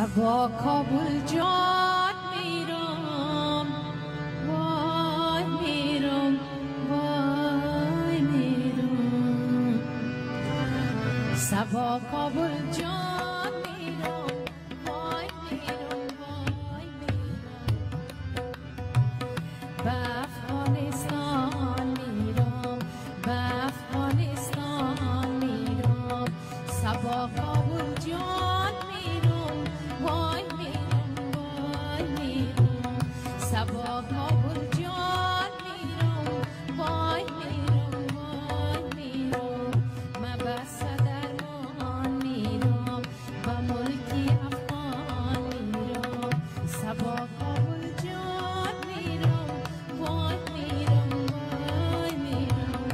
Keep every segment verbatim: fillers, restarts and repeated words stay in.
سبا کابل جان میرم وای میرم وای میرم سبا کابل جان میرم وای میرم وای میرم به افغانستان میرم به افغانستان میرم سبا کابل جان میرم وای میرم وای میرم سبا کابل جان میرم وای میرم وای میرم من به صدرمان میرم به ملکی افغان میرم سبا کابل جان میرم وای میرم وای میرم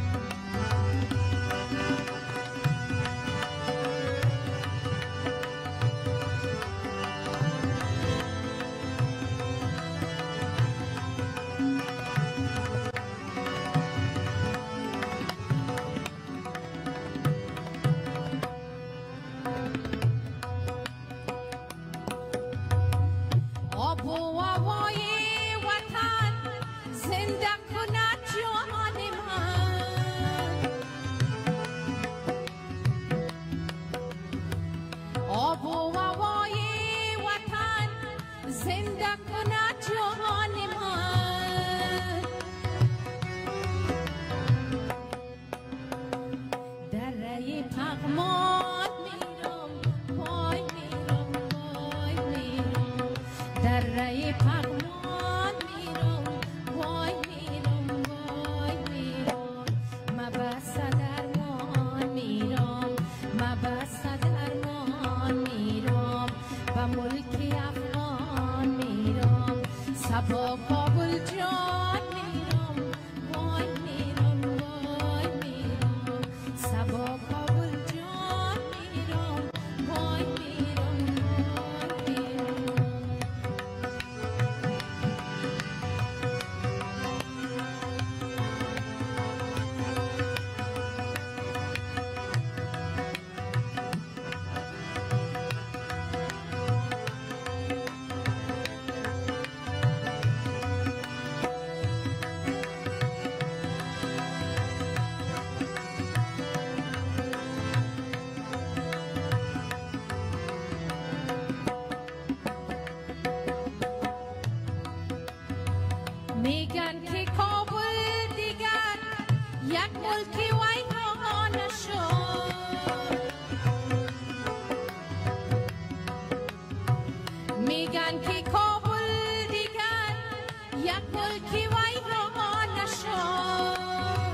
آب و هوای وطن زنده کند جان من آب و هوای وطن زنده کند جان من دره پغمان میرم وای میرم وای میرم دره پغمان میرم وای میرم وای میرم من به صدرمان میرم من به صدرمان میرم به ملک افغان میرم سبا کابل جان میرم وای میرم وای میرم سبا کابل جان میرم وای میرم وای میرم میگن که کابل دیگر یک ملک ویران شد میگن که کابل دیگر یک ملک ویران شد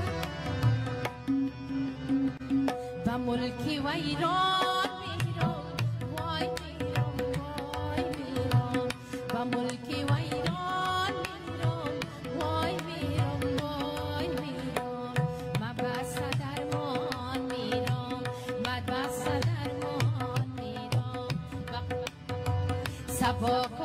به ملک ویران میرم وای میرم وای میرم به ملک ویران میرم وای میرم وای میرم من به صدرمان میرم من به صدرمان میرم سبا